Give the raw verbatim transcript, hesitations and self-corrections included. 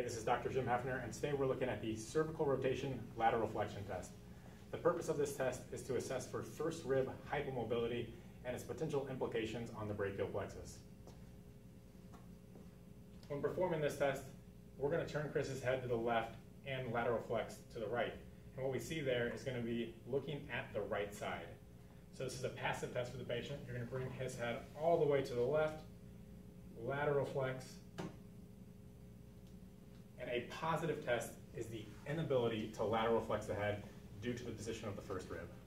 this is Doctor Jim Hefner, and today we're looking at the cervical rotation lateral flexion test. The purpose of this test is to assess for first rib hypomobility and its potential implications on the brachial plexus. When performing this test, we're going to turn Chris's head to the left and lateral flex to the right. And what we see there is going to be looking at the right side. So this is a passive test for the patient. You're going to bring his head all the way to the left, lateral flex. And a positive test is the inability to lateral flex the head due to the position of the first rib.